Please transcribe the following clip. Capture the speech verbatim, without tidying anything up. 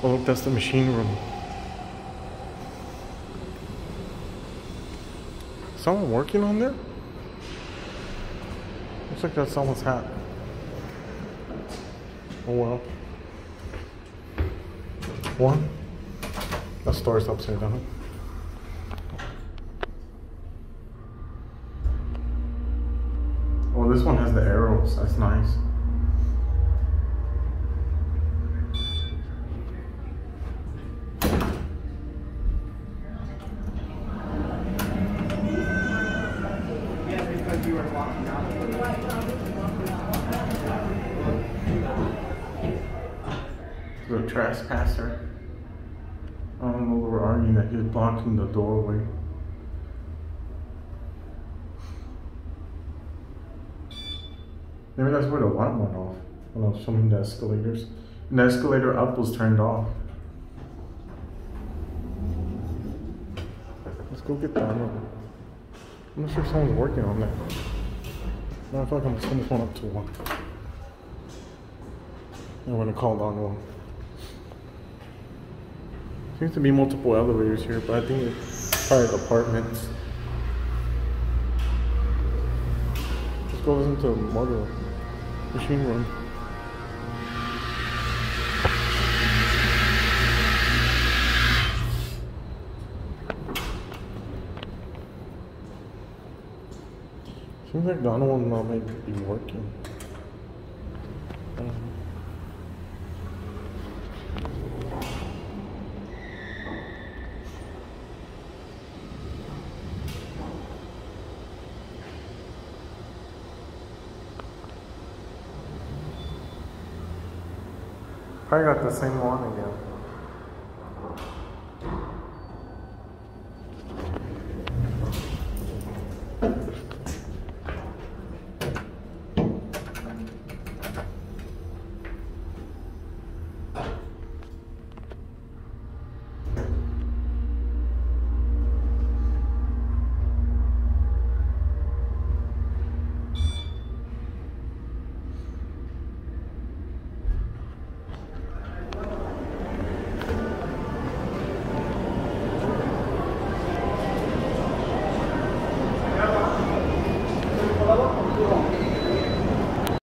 Oh, look, that's the machine room. Someone working on there? Looks like that's someone's hat. Oh well. One. That store's upside down. Oh, this one has the arrows. That's nice. The trespasser. I don't know, we're arguing that he's blocking the doorway. Maybe that's where the alarm went off when I was filming the escalators. And the escalator up was turned off. Let's go get that one. I'm not sure if someone's working on that. No, I feel like I'm gonna send this one up to one. I'm gonna call on one. Seems to be multiple elevators here, but I think it's probably apartments. Let's go listen to the motor machine room. Seems like the other one not might be working. Um, Probably got the same one again.